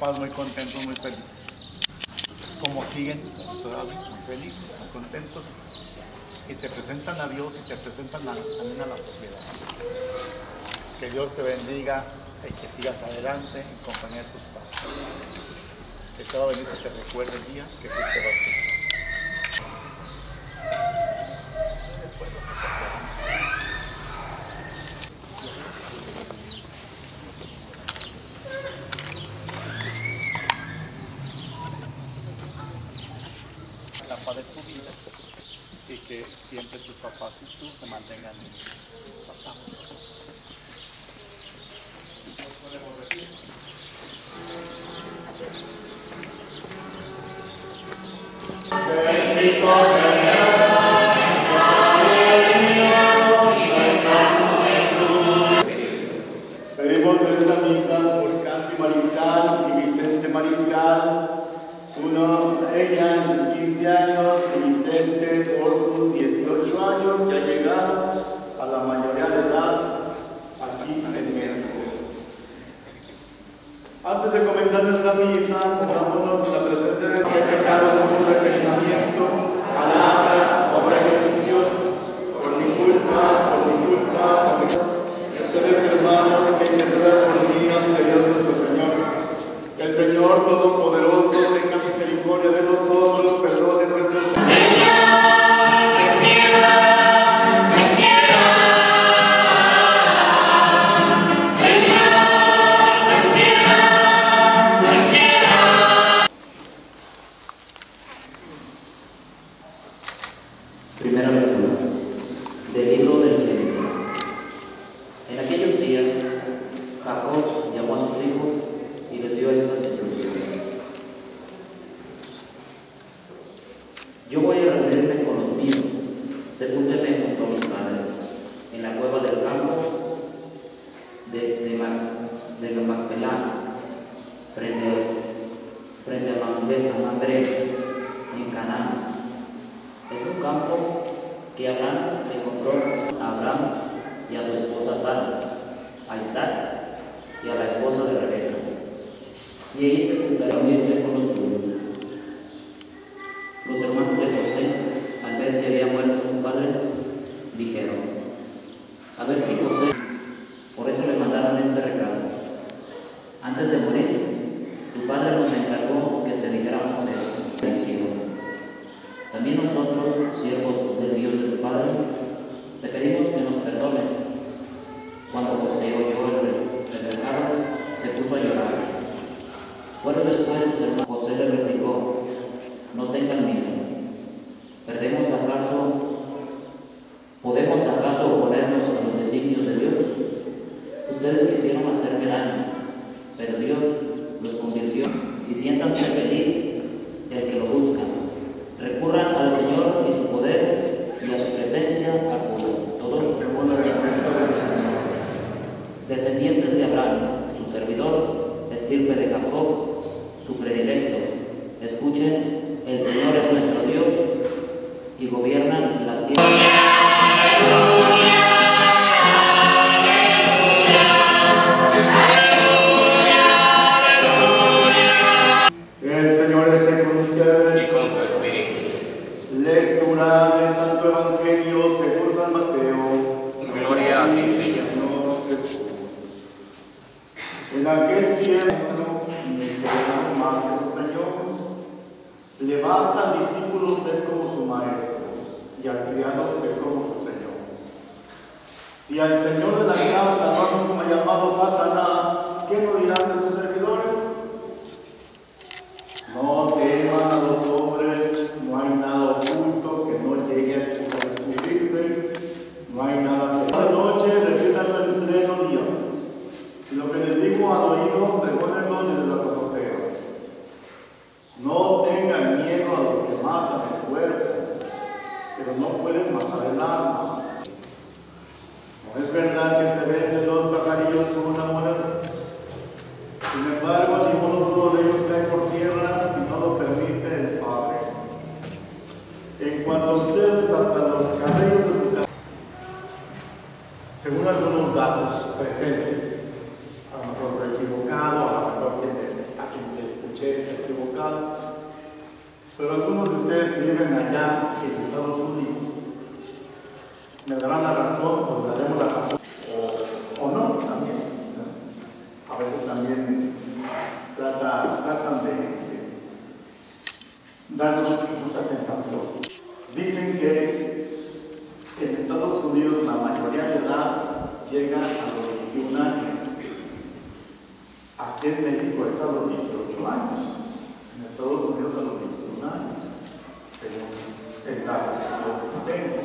papás muy contentos, muy felices. Como siguen todavía muy felices, muy contentos, y te presentan a Dios y te presentan también a la sociedad. Que Dios te bendiga y que sigas adelante en compañía de tus padres. Que Estado bendito te recuerde el día que fuiste bautizado. La paz de tu vida y que siempre tus papás y tú se mantengan pasados. Pedimos esta misa por Candy Mariscal y Vicente Mariscal, ella en sus 15 años y Vicente por sus 18 años, que ha llegado a la mayoría de edad aquí en México. Antes de comenzar nuestra misa, pongámonos en la presencia de Dios. He pecado mucho de pensamiento, palabra, obra y omisión, por mi culpa, Ustedes, hermanos, que intercedan por mí ante Dios nuestro Señor. El Señor Todopoderoso tenga misericordia de nosotros, perdone nuestros pecados. Primera lectura del libro del Génesis. En aquellos días, Jacob llamó a sus hijos y les dio estas instrucciones. Yo voy a reunirme con los míos, sepúltenme junto a mis padres, en la cueva del campo de Macpelá, frente a Mamre, en Canaán. Es un campo que Abraham le compró a Abraham y a su esposa Sara, a Isaac y a la esposa de Rebeca, y ellos se juntaron a unirse con los suyos. Los hermanos de José, al ver que había muerto su padre, dijeron: a ver si José. Por eso le mandaron este recado: antes de morir, tu padre nos encargó que te dijéramos eso. Le hicieron. También nosotros, siervos del Dios de tu Padre, te pedimos que nos perdones. Cuando José oyó el recado, se puso a llorar. Fueron después sus hermanos. José le replicó: no tengan miedo. ¿Podemos acaso oponernos a los designios de Dios? Ustedes quisieron hacerme daño, pero Dios los convirtió, y siéntanse feliz el que lo busca. Recurran al Señor y su poder, y a su presencia acuden. Todos descendientes de Abraham, su servidor, estirpe de Jacob, su predilecto. Escuchen, el Señor es nuestro Dios y gobierna la tierra. El Señor esté con ustedes. Y con su espíritu. Lectura del Santo Evangelio según San Mateo. Gloria a ti, Señor. En aquel tiempo, ni crean más que su Señor. Le basta al discípulo ser como su maestro y al criado ser como su Señor. Si al Señor de la casa no hay como llamado Satanás, ¿qué no dirán de sus servidores? No teman a los hombres, no hay nada oculto que no llegue a descubrirse, no hay nada secreto. De noche, repítanlo en pleno día. Y lo que les digo al oído, recuérdenlo desde las azoteas. No tengan miedo a los que matan el cuerpo, pero no pueden matar el alma. No es verdad que se venden los pajarillos por una moneda. Sin embargo, ninguno solo de ellos cae por tierra si no lo permite el Padre. En cuanto a ustedes, hasta los cabellos de su cabeza. Según algunos datos presentes, a lo mejor equivocado, a lo mejor a quien Pero algunos de ustedes que viven allá en Estados Unidos me darán la razón, o le daremos la razón, o no también, ¿no? A veces también tratan de darnos muchas sensaciones. Dicen que en Estados Unidos la mayoría de edad llega a los 21 años. Aquí en México es a los 18 años. En Estados Unidos a los 21 años. Según el dato que tengo.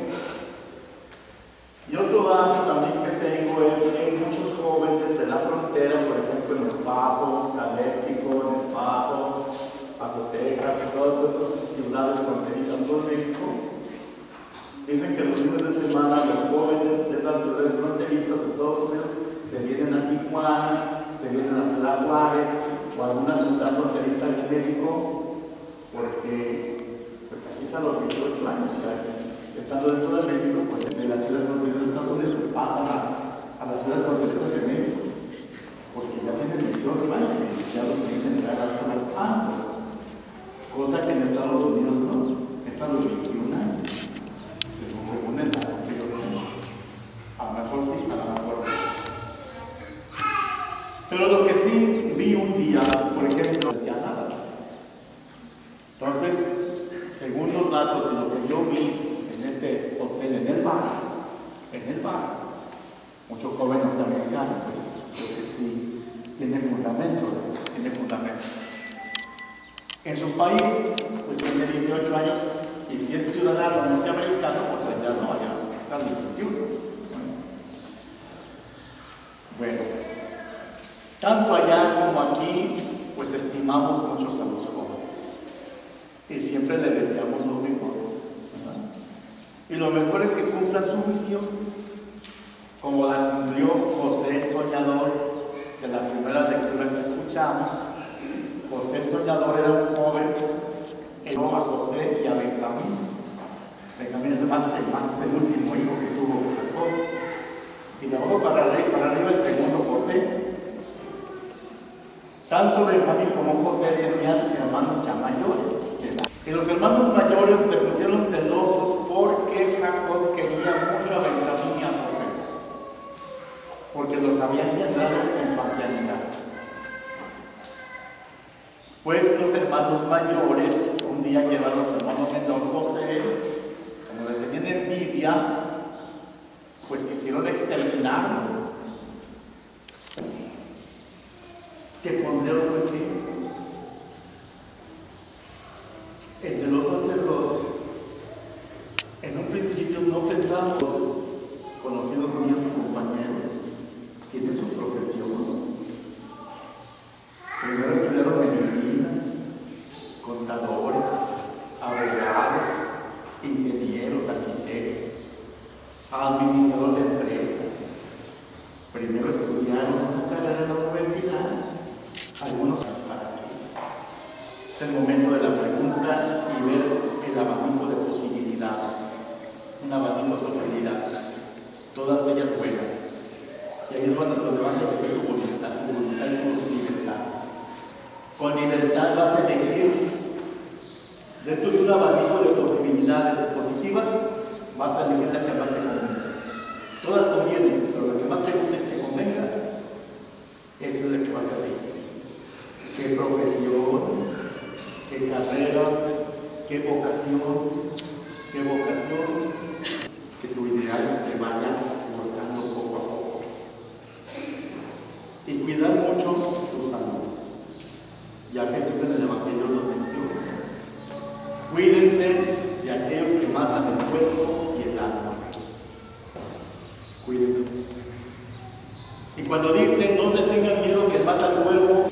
Y otro dato también que tengo es que hay muchos jóvenes de la frontera, por ejemplo en El Paso, Calexico, en El Paso, Texas y todas esas ciudades fronterizas con México. Dicen que los fines de semana los jóvenes de esas ciudades fronterizas de Estados Unidos se vienen a Tijuana, se vienen a Ciudad Juárez o a alguna ciudad fronteriza de México, porque pues aquí están los 18 años, ya estando dentro de México, pues de las ciudades fronterizas de Estados Unidos se pasan a las ciudades fronterizas de México, porque ya tienen 18 años y ya los tienen que entrar a los antros, cosa que en Estados Unidos no, es a los 21 años, según el dato que yo tengo. A lo mejor sí, a lo mejor no. Pero lo que sí vi un día, por ejemplo, no decía nada. Entonces, según los datos y lo que yo vi en ese hotel, en el bar, mucho joven norteamericano, pues creo que sí tiene fundamento. En su país, pues tiene 18 años, y si es ciudadano norteamericano, pues allá no, allá es a los 21. Bueno, tanto allá como aquí, pues estimamos muchos a los jóvenes y siempre le deseamos lo mejor, ¿verdad? Y lo mejor es que cumplan su misión, como la cumplió José el Soñador de la primera lectura que escuchamos. José el Soñador era un joven que no a José y a Benjamín. Benjamín es el último hijo que tuvo Jacob. Y de abajo para arriba el segundo José. Tanto Benjamín como José tenían hermanos ya mayores. Y los hermanos mayores se pusieron celosos porque Jacob quería mucho a Benjamín y a José, porque los habían engendrado en su ancianidad. Pues los hermanos mayores un día llevaron a los hermanos menor José, como le tenían envidia, pues quisieron exterminarlo. Te pondré otro ejemplo. Entre los sacerdotes, en un principio no pensaban, conocidos míos y compañeros, tienen su profesión. Primero estudiaron medicina, contadores, abogados, ingenieros, arquitectos, administrador de empresas. Primero estudiaron una carrera en la universidad, algunos para qué. Es el momento de la pregunta y ver el abanico de posibilidades. Un abanico de posibilidades, todas ellas buenas. Y ahí es donde vas a elegir tu voluntad y tu libertad. Con libertad vas a elegir, dentro de un abanico de posibilidades positivas, vas a elegir la que más te convenga. Todas convienen, pero la que más te guste y te convenga, esa es la que vas a elegir. ¿Qué profesión? ¿Qué carrera? ¿Qué vocación? Que tu ideal se vaya cortando poco a poco. Y cuidar mucho tu salud. Ya Jesús en el Evangelio lo menciona. Cuídense de aquellos que matan el cuerpo y el alma. Cuídense. Y cuando dicen no te tengan miedo que mata el cuerpo,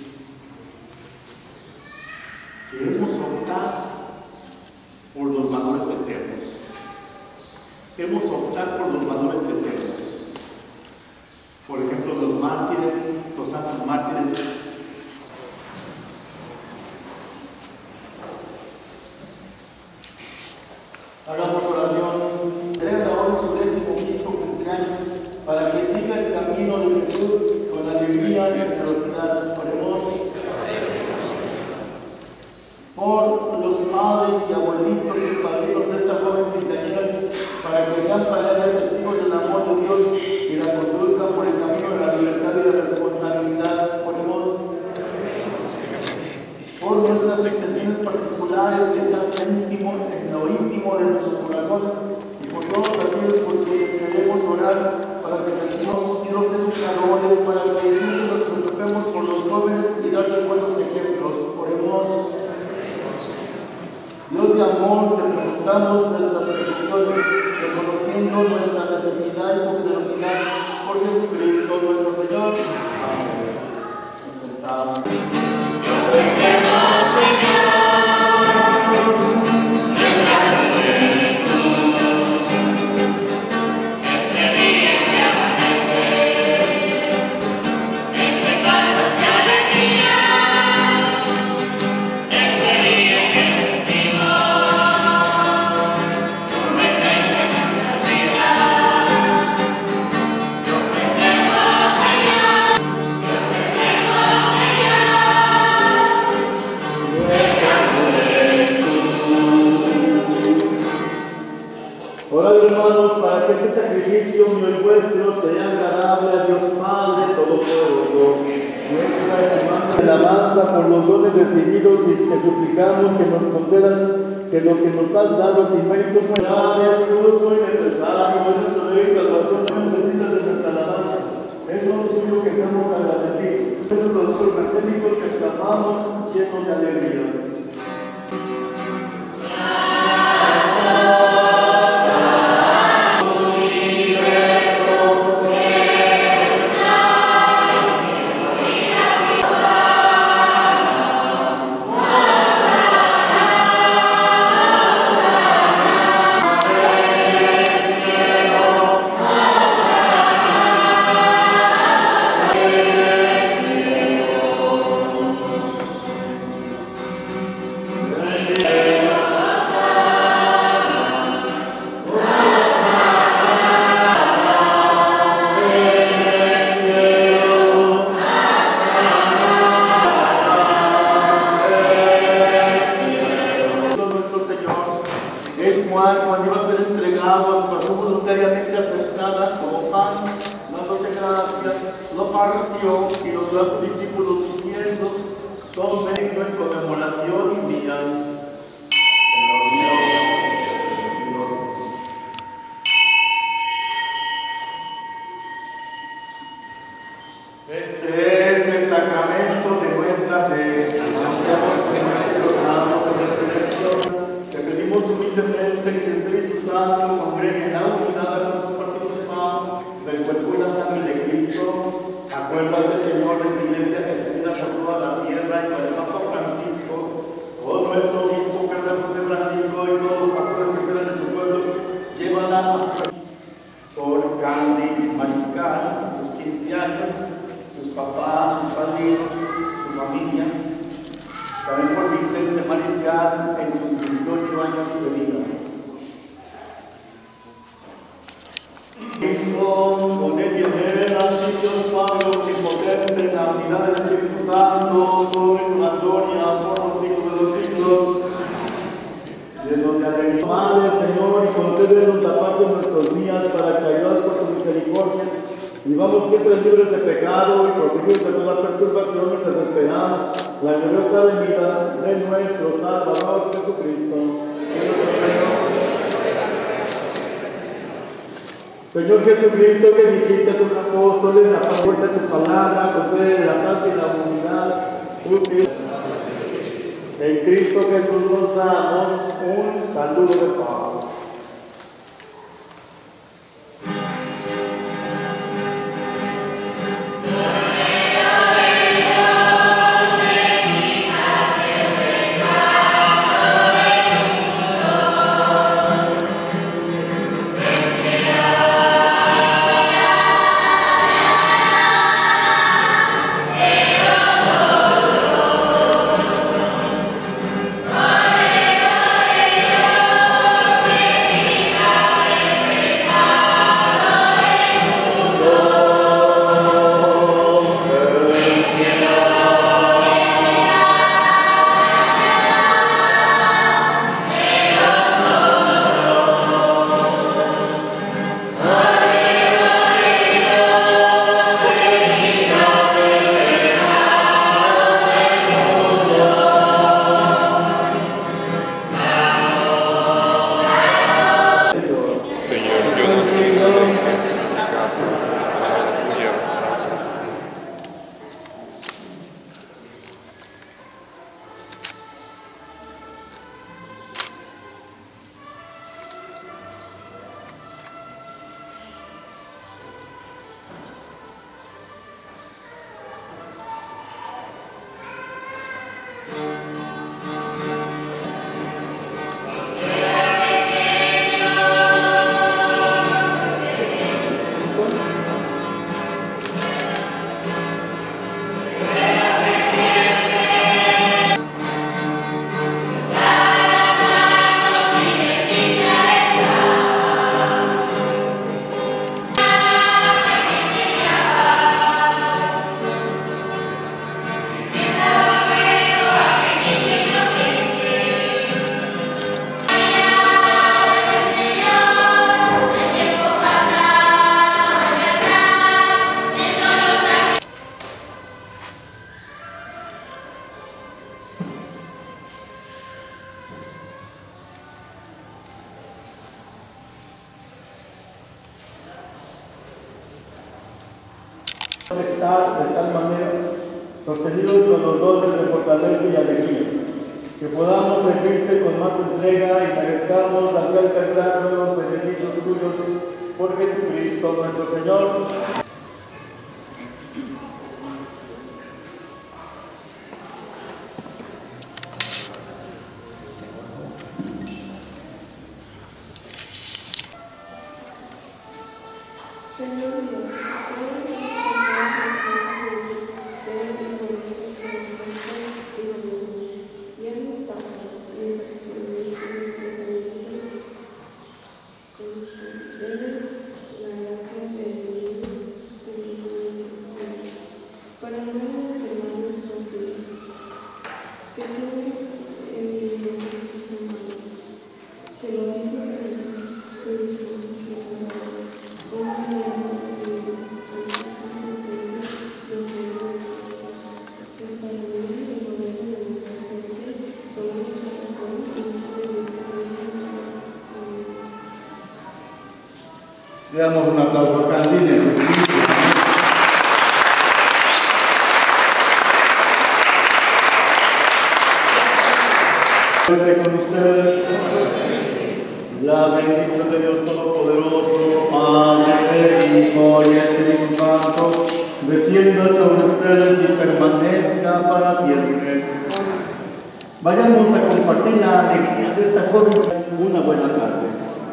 queremos optar por los valores eternos. Debemos optar por los valores eternos. Por ejemplo, los mártires, los santos mártires. Hagamos oración. Celebra hoy su 15º cumpleaños para que siga el camino de Jesús con alegría y generosidad. Oremos por los padres de amor, te presentamos nuestras peticiones, reconociendo nuestra necesidad y tu generosidad por Jesucristo nuestro Señor. Amén. Nos sentamos. Orad, hermanos, para que este sacrificio mío y vuestro sea agradable a Dios Padre Todopoderoso. Nuestra alabanza por los dones recibidos y te suplicamos que nos concedas que lo que nos has dado sin méritos es justo y necesario, es nuestro deber y salvación, no necesitas de nuestra alabanza. Es lo tuyo que seamos agradecidos. Es los productos evangélicos que clamamos llenos de alegría. Cuando iba a ser entregado a su pasión voluntariamente aceptada como pan, dándote gracias, lo partió y lo dio a sus discípulos diciendo: tomen esto en conmemoración mía. Este es el sacramento de nuestra fe. Anunciamos plenamente lo que damos de resurrección. Te pedimos humildemente que el Espíritu Santo congregue en la unidad a nuestros participantes del cuerpo y la sangre de Cristo. Acuérdate, Señor, de tu iglesia extendida por toda la tierra y con el Papa Francisco, con nuestro obispo Pedro José Francisco y todos los pastores que quedan en tu pueblo. Llévala a su por Candy Mariscal, sus 15 años, sus papás, sus padrinos, su familia. También por Vicente Mariscal en sus 18 años de vida. Cristo, con él y en él, ante Dios Padre omnipotente, en la unidad del Espíritu Santo, todo en la gloria por los siglos de los siglos. Llenos de alegría. Amade, Señor, y concédenos la paz en nuestros días, para que, ayudados por tu misericordia, vivamos siempre libres de pecado y protegidos de toda perturbación, mientras esperamos la gloriosa venida de nuestro Salvador Jesucristo. Señor Jesucristo, que dijiste a tus apóstoles, a favor de tu palabra, concede la paz y la unidad. En Cristo Jesús nos damos un saludo de paz. Aleluya. estar de tal manera sostenidos con los dones de fortaleza y alegría, que podamos servirte con más entrega y merezcamos así alcanzar nuevos beneficios tuyos por Jesucristo nuestro Señor. Señor Dios, todo las cosas de ser y poder y en mis pasos, mis acciones y mis pensamientos, concédeme la gracia de vivir tu movimiento para amar a mis hermanos contigo, que todos en mi vida necesitan amar. Te lo pido por Jesús, tu Hijo, mi Salvador. Le damos un aplauso a Candy de sus esté con ustedes la bendición de Dios Todopoderoso, Padre, Hijo y Espíritu Santo, descienda sobre ustedes y permanezca para siempre. Vayamos a compartir la alegría de esta joven. Una buena tarde.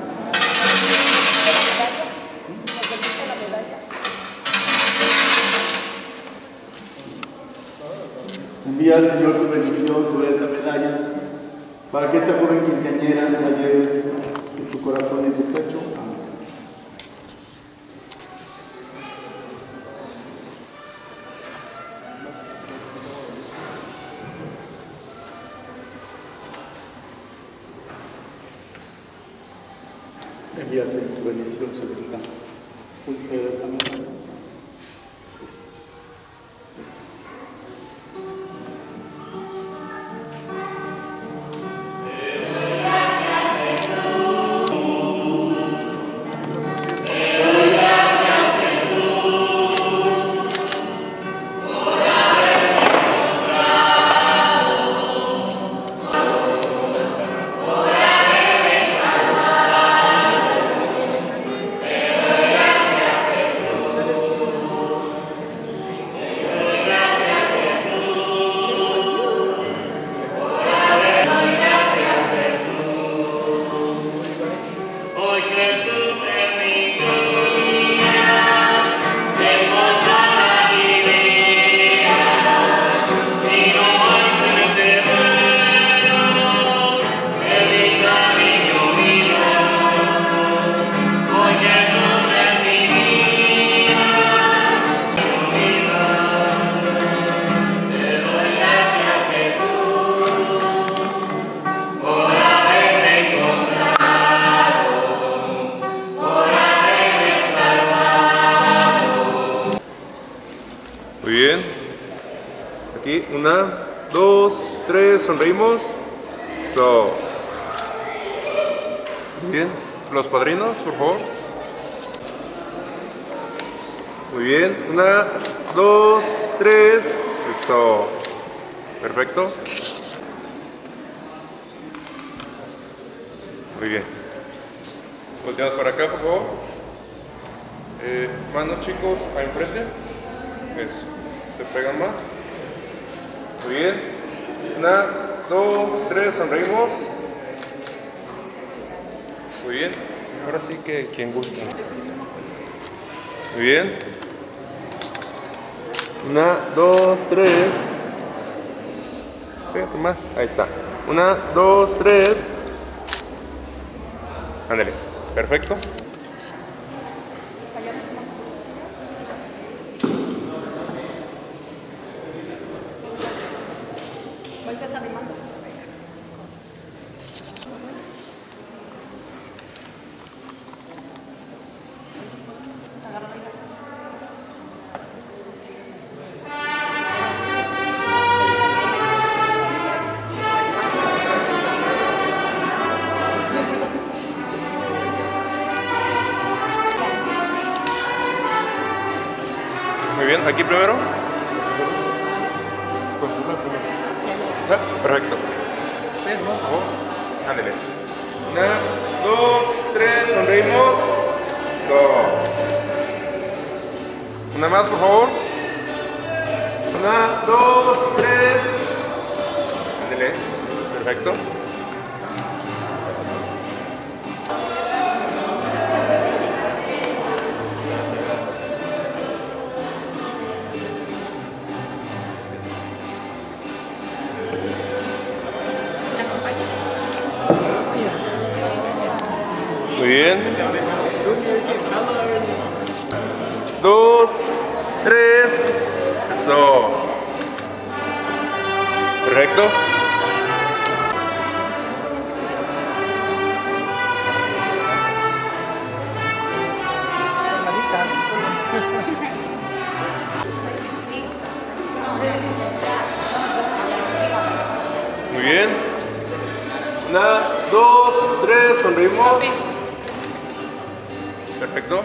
Envía, Señor, tu bendición sobre esta medalla, para que esta joven quinceañera la lleve en su corazón y en su pecho. Amén. Envía, Señor, tu bendición sobre esta pulsera de esta medalla. Muy bien. Aquí, 1, 2, 3, sonreímos. Muy bien. Los padrinos, por favor. Muy bien. 1, 2, 3. Listo. Perfecto. Muy bien. Volteamos para acá, por favor. Manos, chicos, a enfrente. Eso. Se pegan más. Muy bien. 1, 2, 3, sonreímos. Muy bien. Ahora sí que quien gusta. Muy bien. 1, 2, 3. Pégate más. Ahí está. 1, 2, 3. Ándale. Perfecto. Muy bien. aquí primero. Ah, perfecto. Por favor. Ándale. 1, 2, 3, sonreímos. Todo. Una más, por favor. 1, 2, 3. Ándale. Perfecto. Muy bien. 2, 3. Eso. Perfecto. Muy bien. 1, 2, 3. Sonreímos. Perfecto.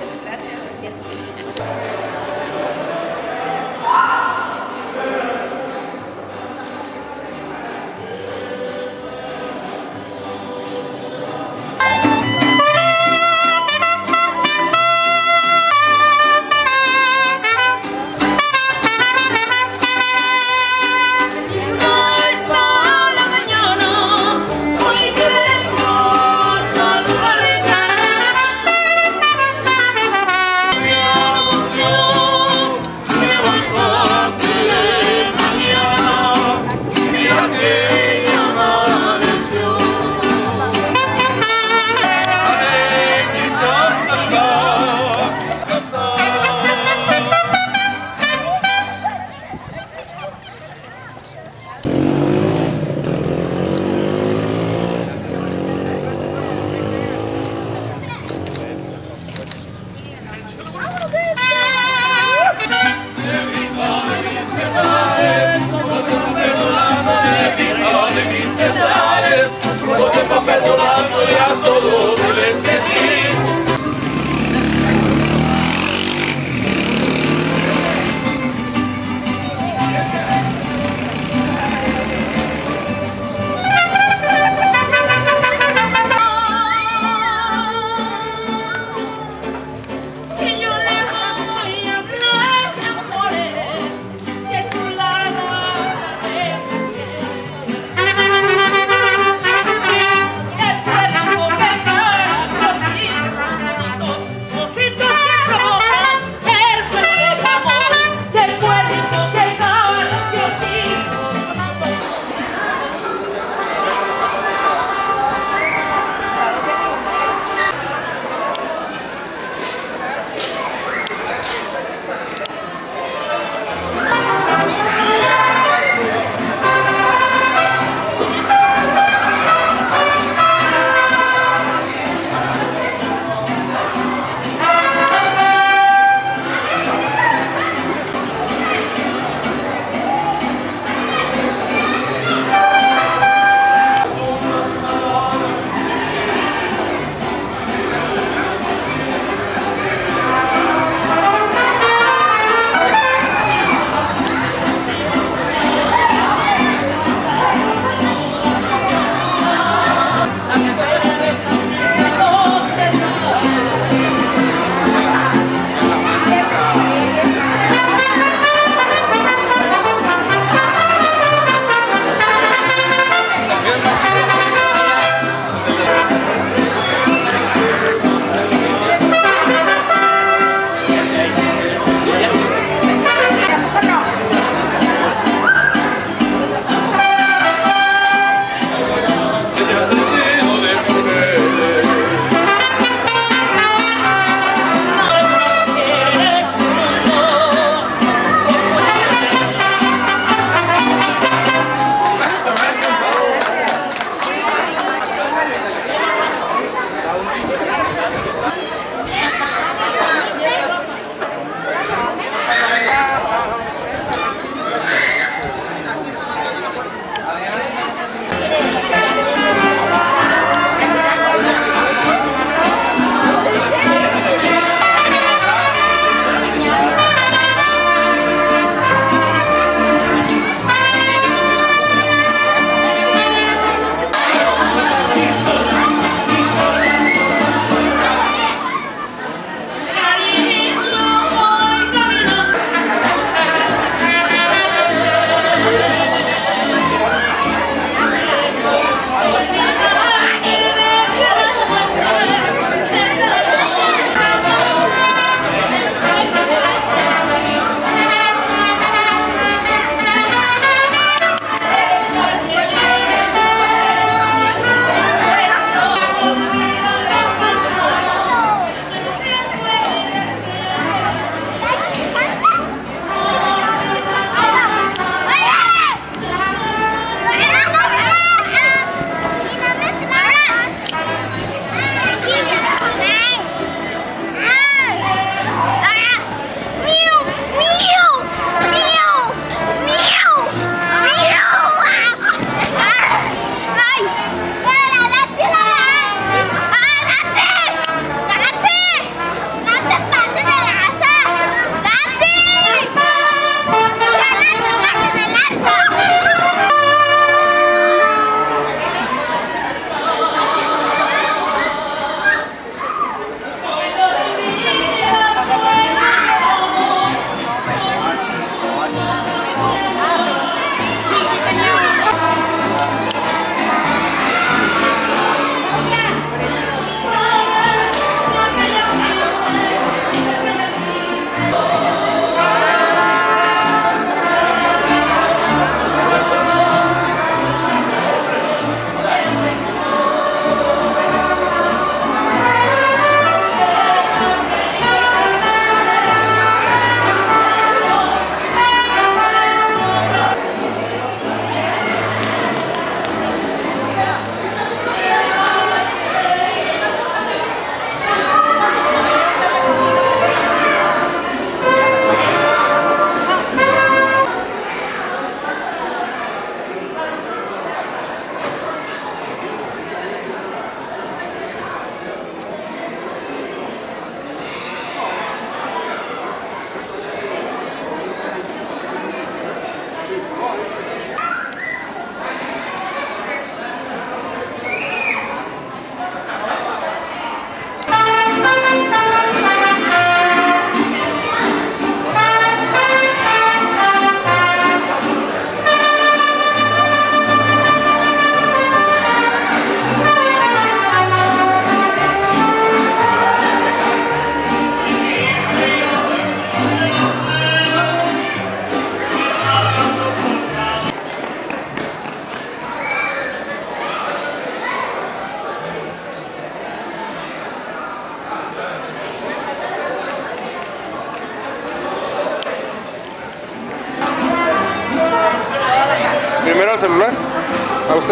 Primero al celular. A usted.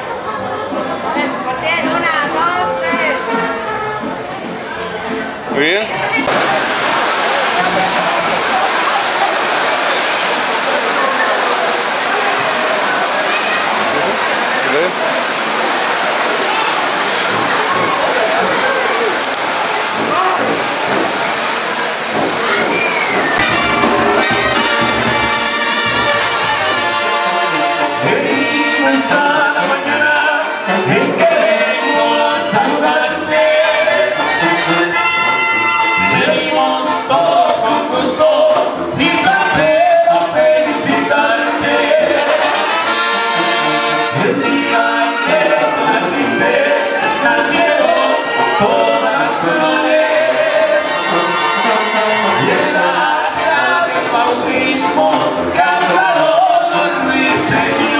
Una, dos, tres. Muy bien. Está la mañana en que vengo a saludarte. Venimos todos con gusto y placer a felicitarte. El día en que tú naciste, nacieron todas las flores. Y en la acta del bautismo cantaron los ruiseñores.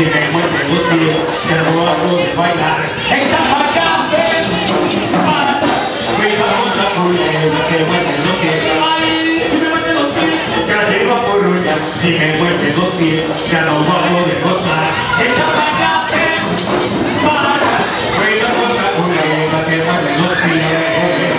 si me mueven los pies, que no voy a poder bailar. ¡Echa para acá! Cuidado con la culebra que mueve los pies. ¡Ay! Si me mueven los pies, ya llego a Coruña. Si me mueven los pies, ya no voy a poder gozar. ¡Echa para acá! Cuidado con la culebra que mueve los pies.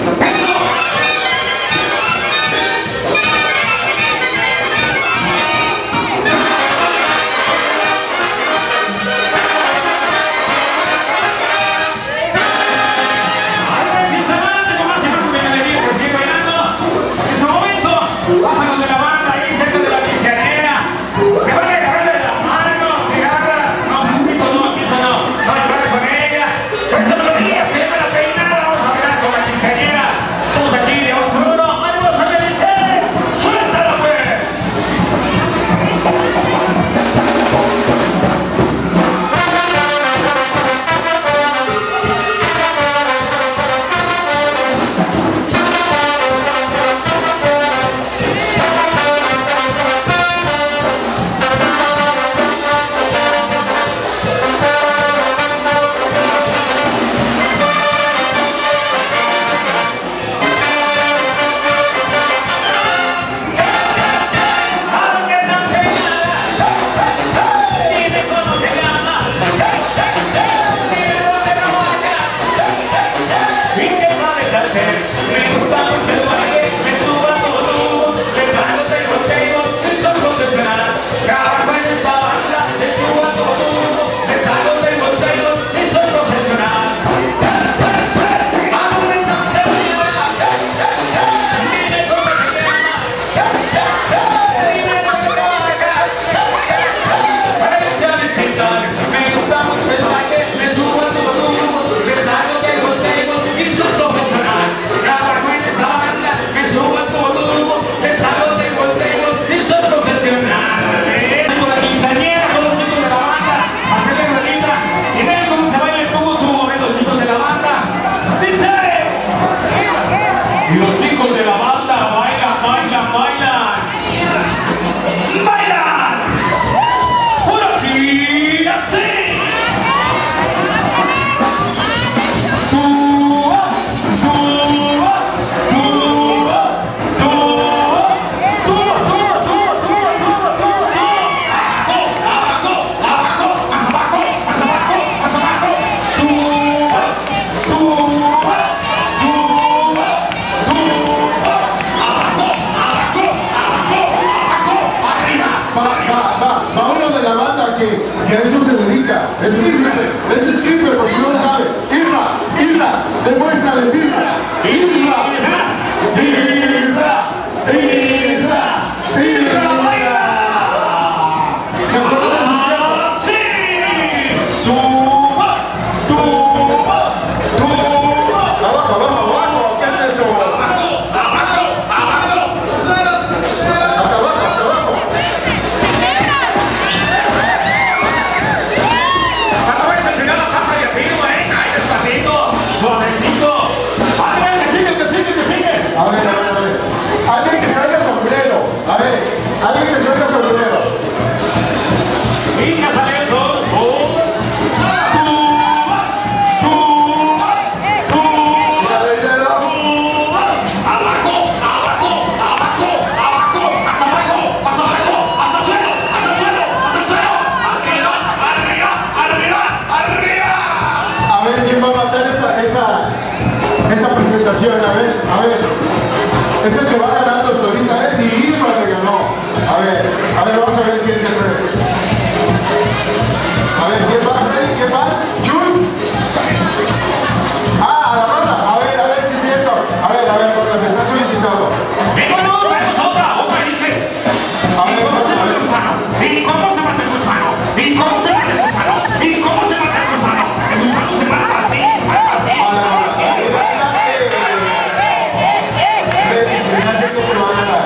Pásanos de la banda ahí cerca de la quinceañera. Se van a agarrarle de la mano, tirarla. No, al piso no, al piso no. No a hablar con ella. Pues todos los días se llama la peinada. Vamos a hablar con la quinceañera. Todos aquí de un por uno. ¡Ánimo, San Felice! ¡Suéltala, pues! Que a eso se dedica, es stripper, por si no lo sabe. Irra, demuéstrales, Irra. ¿Se acuerdan de sus tiempos? ¡Sí! Abajo, ¿qué es eso? Suavecito. A ver. Alguien que traiga sombrero. Alguien que traiga sombrero. Venga, sale eso. Esa presentación, a ver, es el que va ganando hasta ahorita, ni Isra le ganó. A ver, vamos a ver quién se fue. A ver, ¿quién va? ¡Chun! A la ronda, a ver si es cierto. A ver, Ronda, me está solicitando. Otra dice. A ver, vamos a ver. ¿Y cómo se mata el gusano? ¿Y cómo se mata el gusano? ¿Y cómo se mata el gusano? El gusano se mata así, Me dice, me hace que te va a ganar.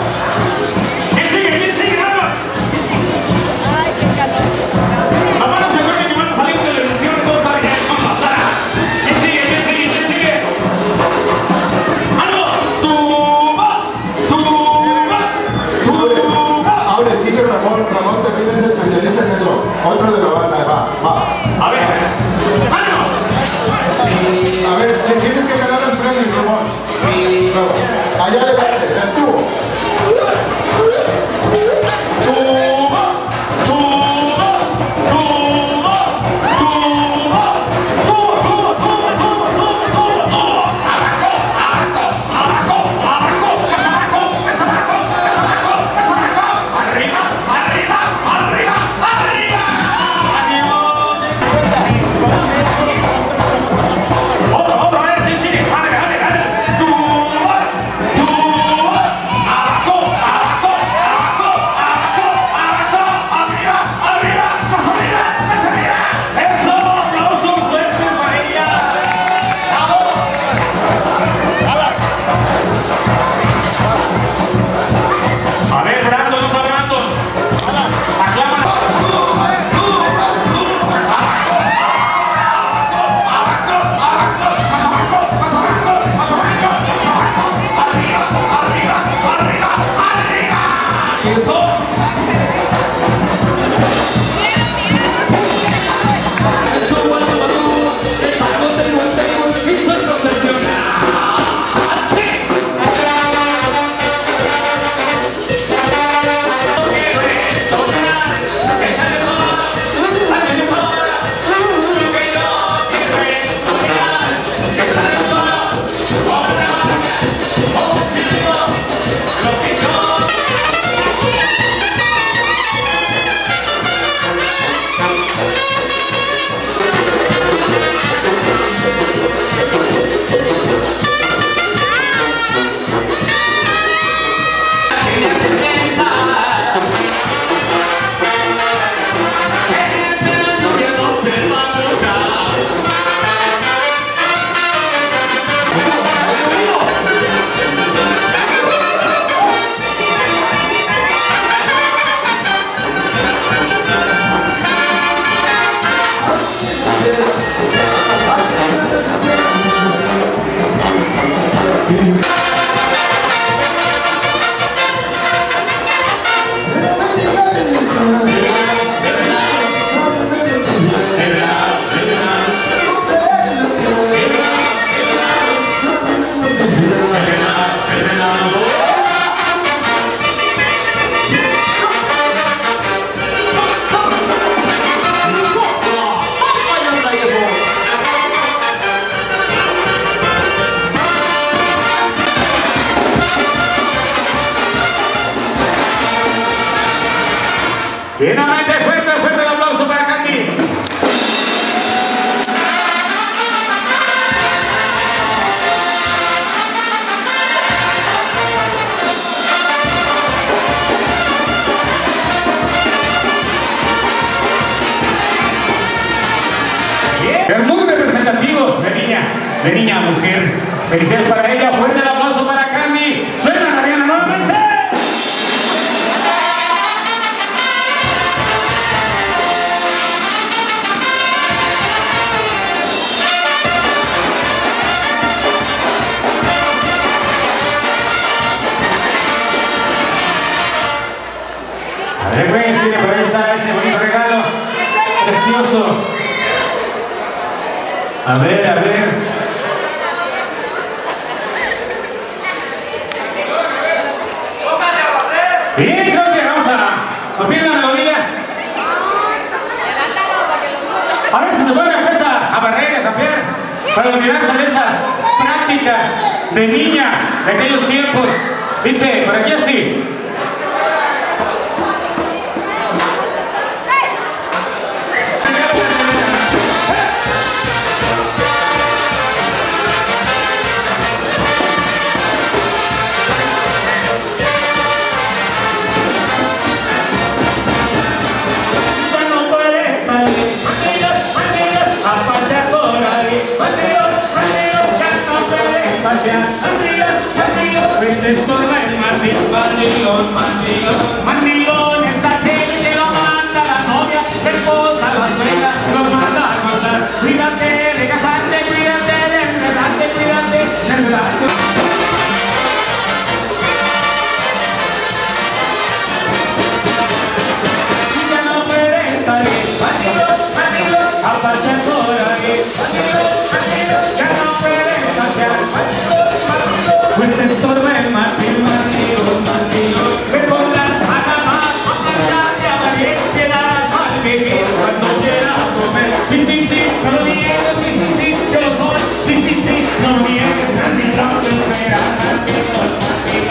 Y nuevamente fuerte el aplauso para Candy. Es muy representativo de niña a mujer. Felicidades para ella, fuerte el aplauso para Candy. Suena la reina nuevamente. A ver, pues, sí, por ahí está ese bonito regalo. Precioso. A ver. Bien, creo que vamos a copiar la melodía. A ver si se puede empezar a barrer, a rapear, para olvidarse de esas prácticas de niña de aquellos tiempos. Dice, por aquí así. Mandilón es aquel que lo manda la novia, la esposa, la suegra, lo manda a contar. Cuídate de casarte, cuídate de enredarte, cuídate de enredarte. Ya no puedes salir, bandido, a pasear por ahí. Bandido, ya no puedes pasear, pues te estorba el mandilón. Me pondrás a la más, a marcharte a Madrid, quedarás mal vivir cuando quieras comer. Sí, no lo niegues, sí, yo lo soy. Sí, no lo niegues, mandilón, yo será mandilón.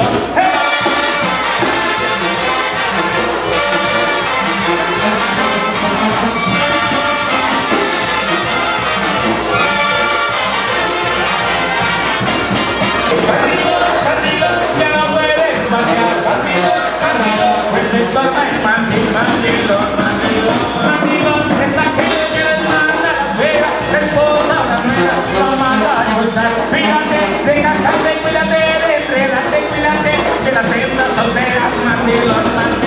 Mandilón es aquel que les manda la suegra, la esposa o la nuera, lo manda a acostar. Cuídate de casarte, cuídate de enredarte, cuídate de las sendas austeras. Mandilón.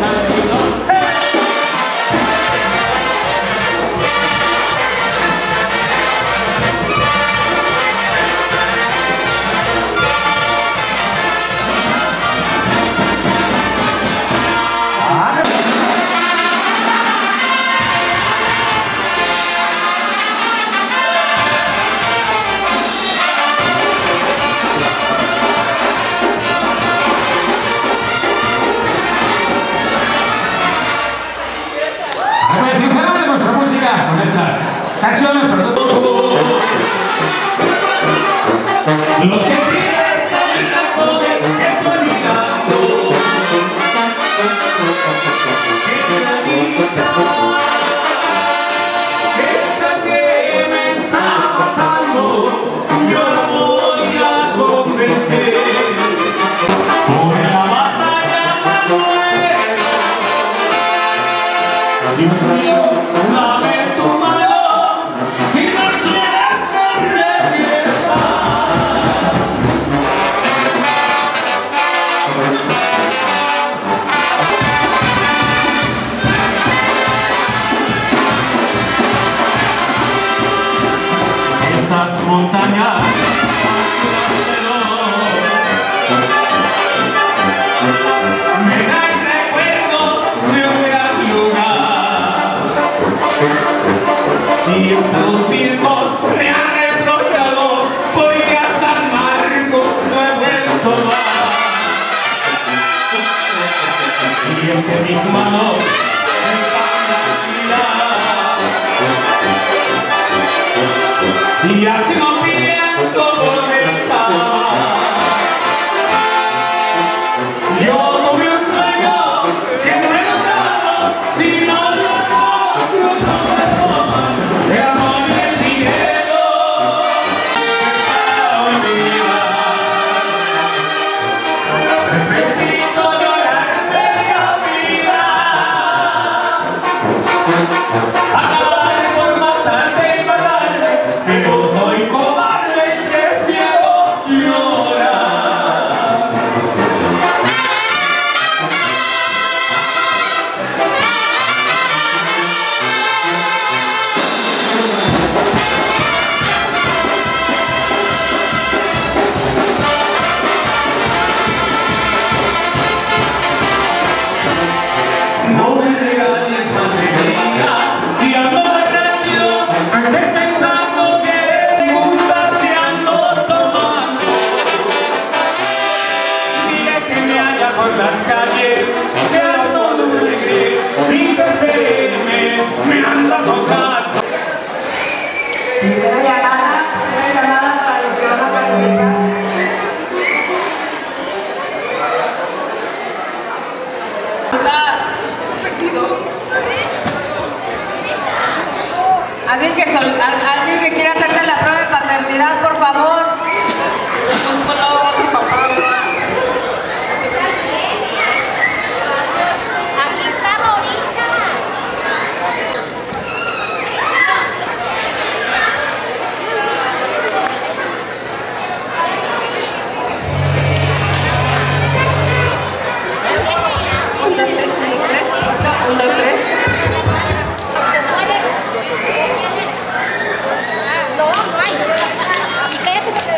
Con estas canciones, pero todo los que tienes a mi lado estoy mirando esa vida, esa que me está matando, yo la voy a convencer por la batalla Manuel. Dios mío, dame tu mano si no quieres regresar. Esas montañas me dan recuerdos de un gran lugar. Y hasta los mismos me han reprochado porque a San Marcos no he vuelto más. Y es que mis manos están vaciladas y así no pienso volver más. Yo tuve un sueño que no he logrado. por las calles de Alto Alegre y TCM me anda tocando. Primera llamada para los que van a participar. ¿Alguien que quiera hacerse la prueba de paternidad, por favor? Aquí está Morita. Un, dos, tres. No, un, dos, tres. No, no hay. Espérate,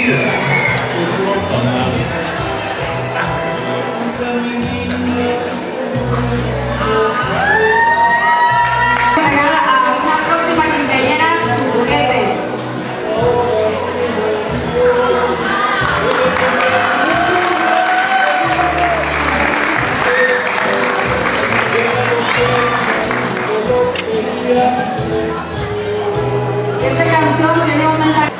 Esta canción tiene un mensaje.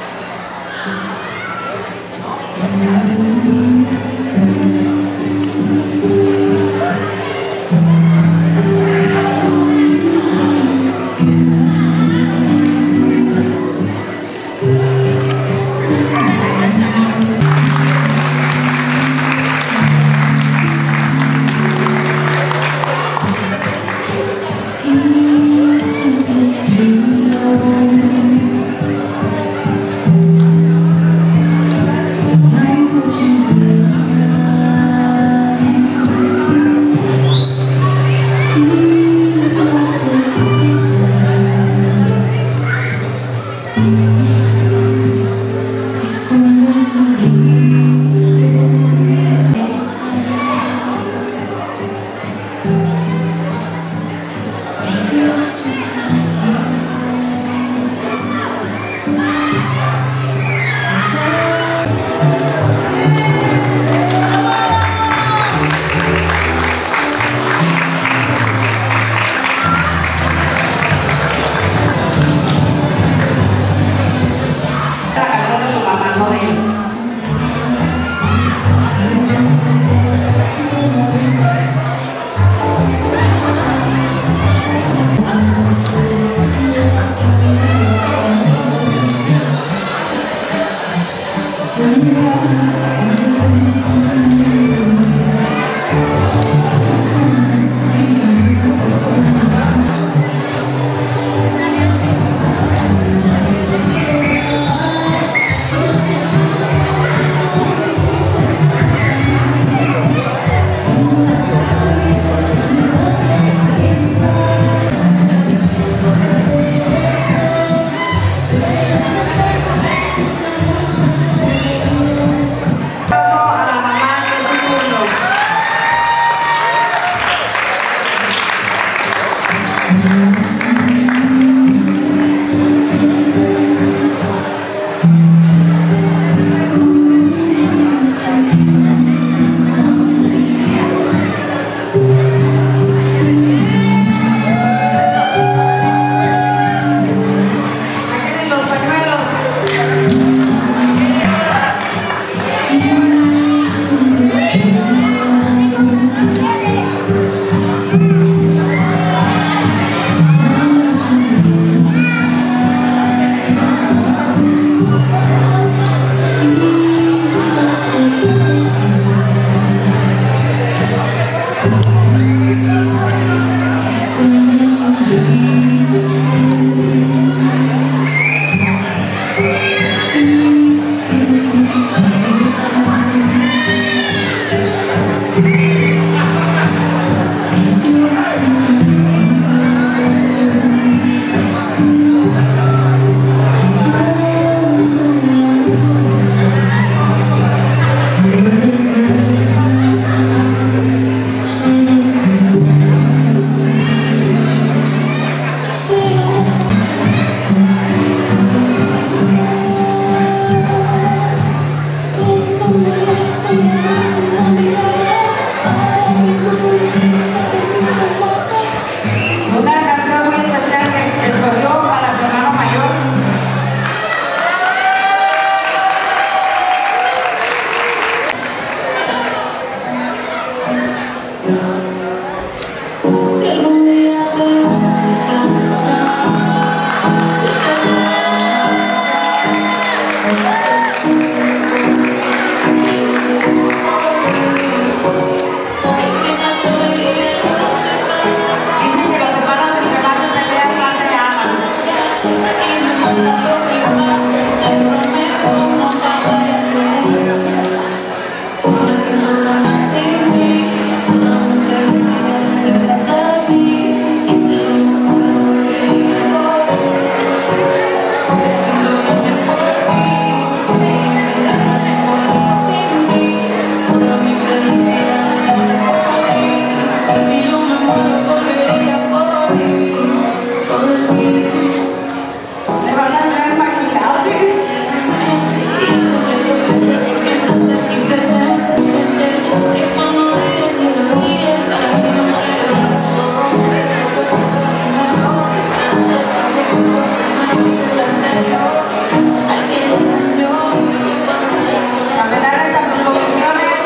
Chambelanes a sus comisiones.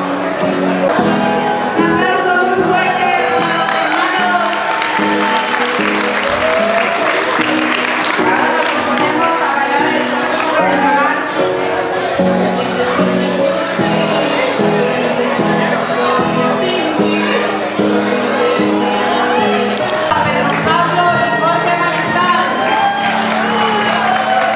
Un aplauso muy fuerte para los hermanos. Ahora nos ponemos a bailar el cuadro tradicional. Pedro Pablo y Jorge Mariscal.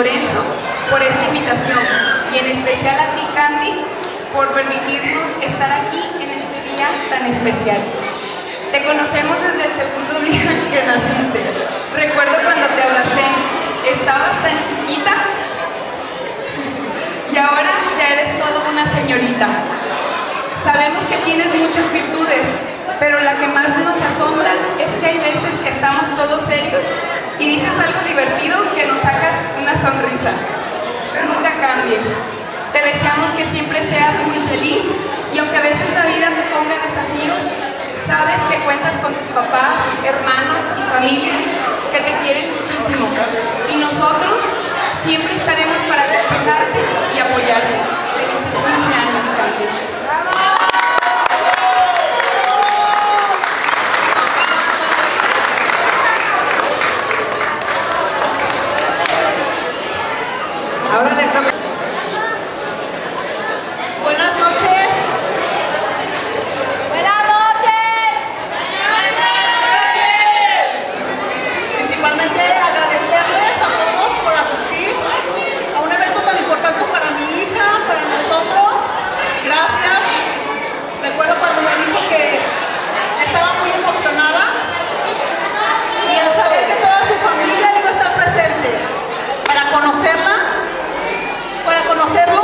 Lorenzo por esta invitación y en especial a ti, Candy, por permitirnos estar aquí en este día tan especial. Te conocemos desde el segundo día que naciste. Recuerdo cuando te abracé, estabas tan chiquita y ahora ya eres toda una señorita. Sabemos que tienes muchas virtudes, pero la que más nos asombra es que hay veces que estamos todos serios y dices algo divertido que nos sacas una sonrisa. Nunca cambies. Te deseamos que siempre seas muy feliz y aunque a veces la vida te ponga desafíos, sabes que cuentas con tus papás, hermanos y familia que te quieren muchísimo. Y nosotros siempre estaremos para aconsejarte y apoyarte. Felices 15 años, Candy. Ahora le toca. Buenas noches. Buenas noches. Principalmente agradecerles a todos por asistir a un evento tan importante para mi hija, para nosotros. Gracias. Recuerdo cuando me dijo que estaba muy emocionada y al saber que toda su familia iba a estar presente para conocerla, para conocerlo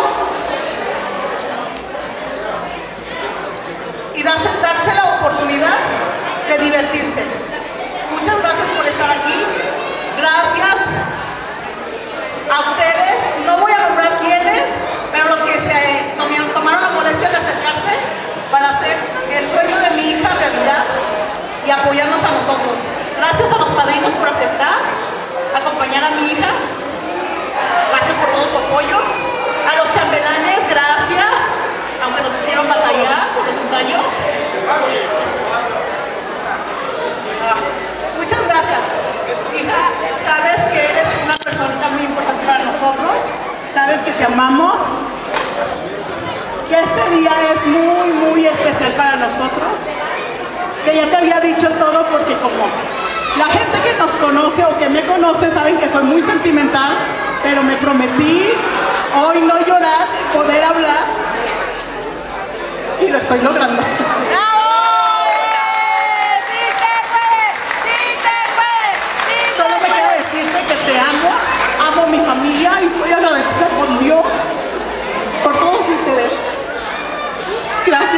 y darse la oportunidad de divertirse. Muchas gracias por estar aquí. Gracias a ustedes. No voy a nombrar quiénes, pero los que se tomaron la molestia de acercarse para hacer el sueño de mi hija realidad y apoyarnos a nosotros. Gracias a los padrinos por aceptar, acompañar a mi hija. Gracias por todo su apoyo. A los chambelanes, gracias, aunque nos hicieron batallar por los ensayos. Muchas gracias. Hija, sabes que eres una personita muy importante para nosotros. Sabes que te amamos. Que este día es muy, muy especial para nosotros. Que ya te había dicho todo porque como la gente que nos conoce o que me conoce saben que soy muy sentimental, pero me prometí hoy no llorar, poder hablar y lo estoy logrando. ¡Bravo! ¡Sí se puede! ¡Sí se puede! ¡Sí se Solo me quiero puede! decirte que te amo a mi familia y estoy agradecida con Dios por todos ustedes. Gracias.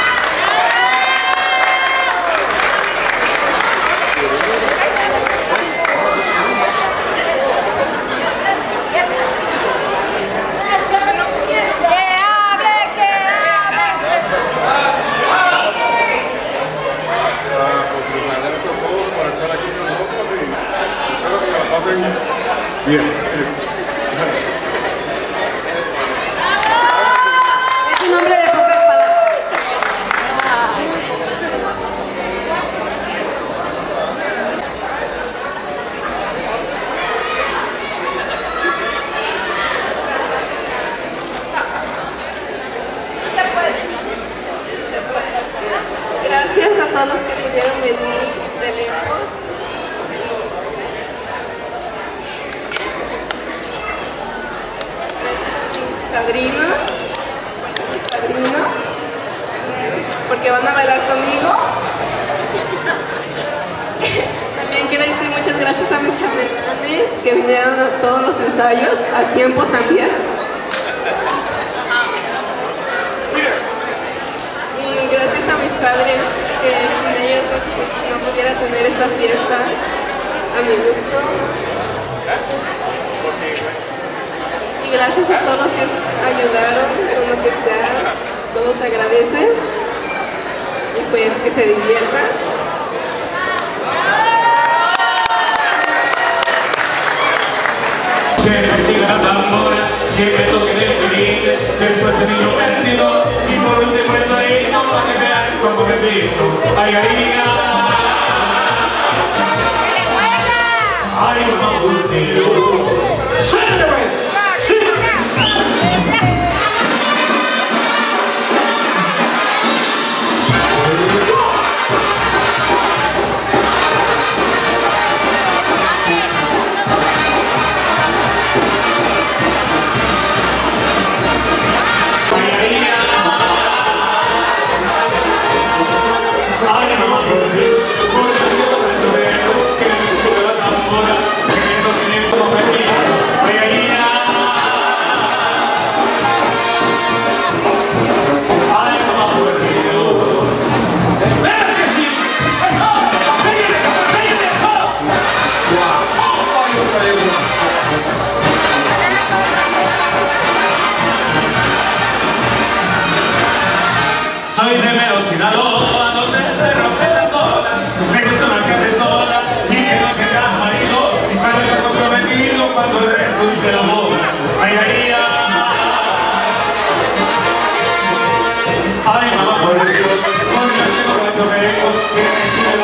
Bien. Es un hombre de pocas palabras. Gracias a todos los que pudieron venir de lejos. Padrino, porque van a bailar conmigo. También quiero decir muchas gracias a mis chambelanes que vinieron a todos los ensayos, a tiempo también. Y gracias a mis padres, que sin ellos no pudiera tener esta fiesta a mi gusto. Y gracias a todos los que ayudaron con lo que sea, todos agradecen y pues que se diviertan. Que me siga la tambora, que me toque de feliz, después se vino vestido y por último el torino para que vean cómo me pinto. Ay, ay, ay, ay, no último. ¡Suéltate pues! ¡Sí!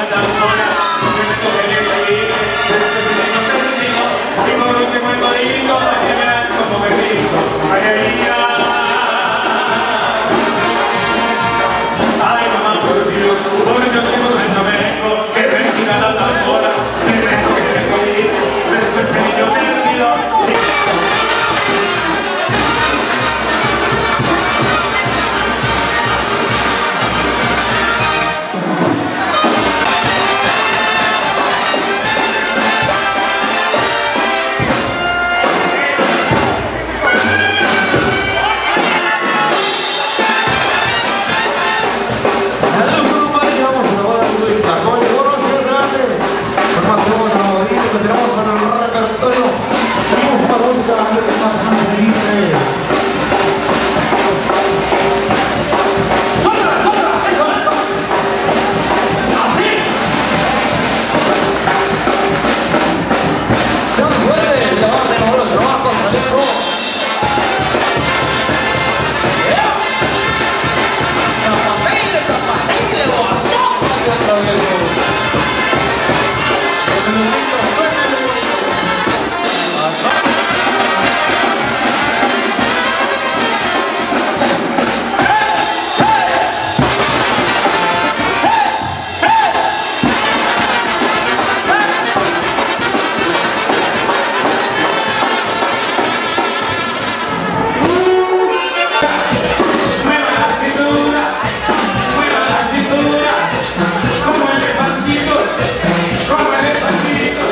tambora, tremendo genio que vive, este señor perdido, y por último el corito, para que vean cómo me grito. Ay, ay, ay. Ay, mamá, por Dios, yo vengo, que venga la tambora, tremendo genio que vive, después el niño perdido. Como elefantito,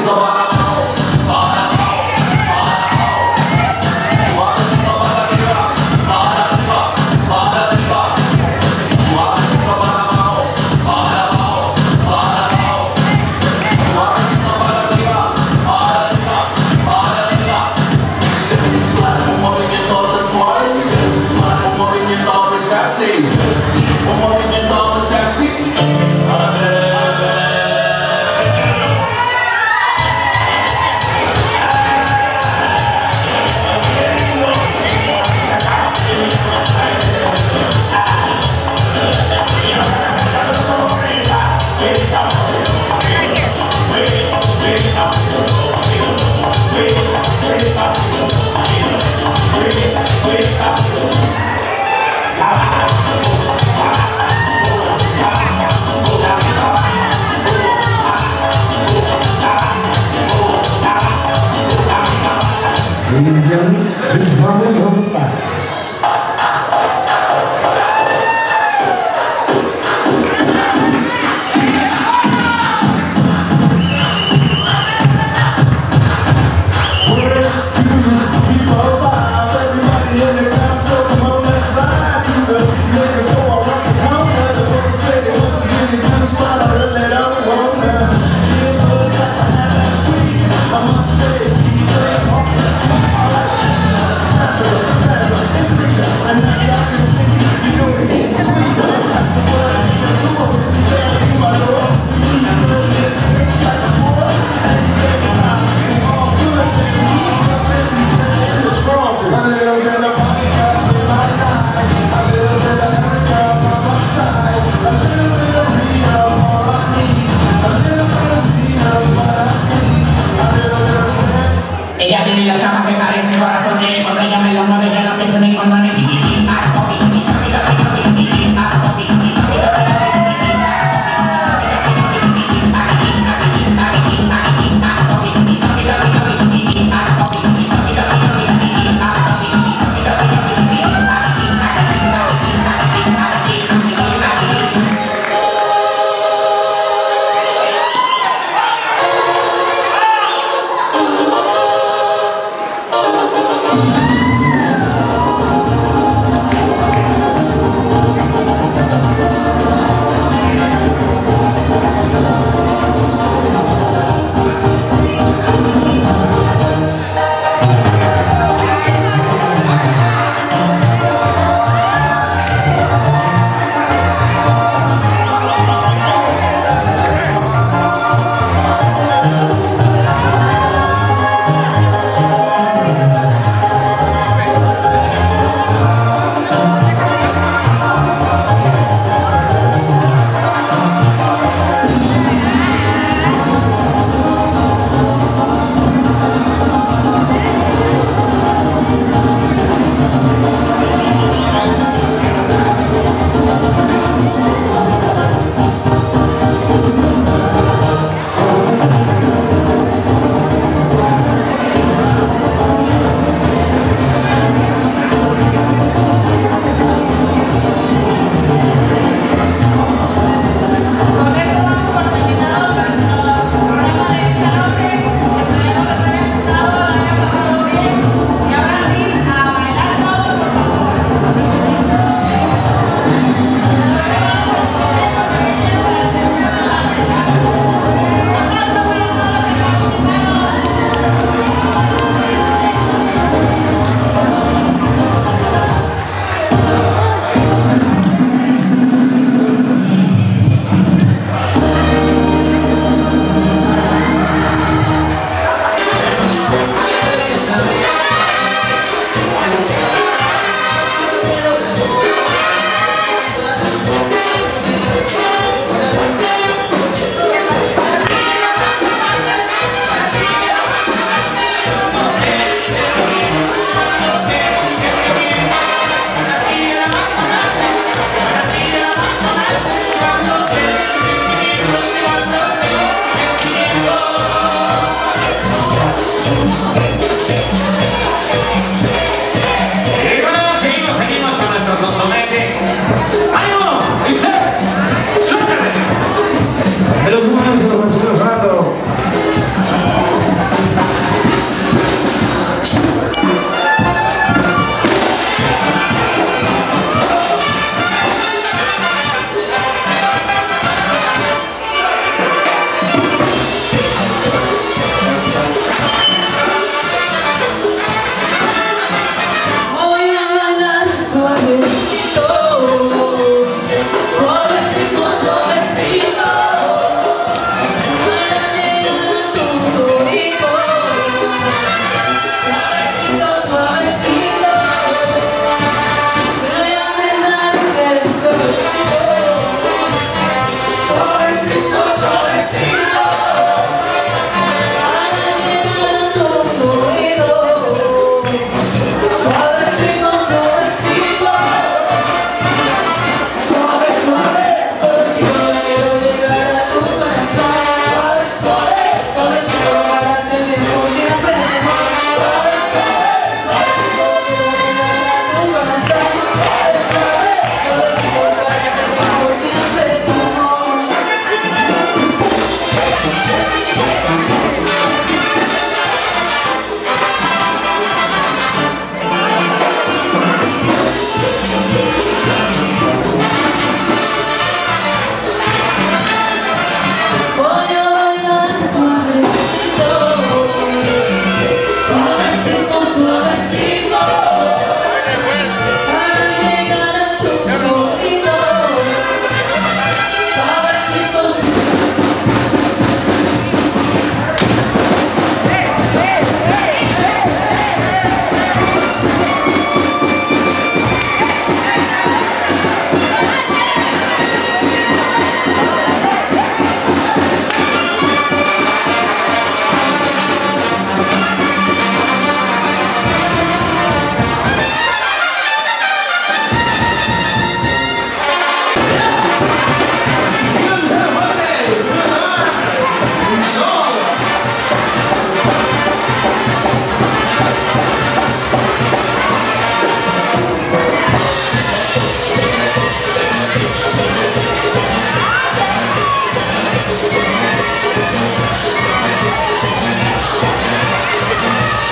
This is Marvel number 5. Ella tiene la chama que parece corazón y cuando ella me lo mueve ya no pienso ni cuando ni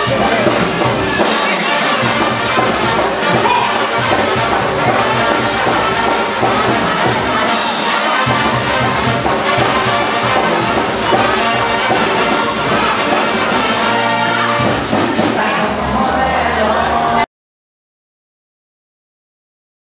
Se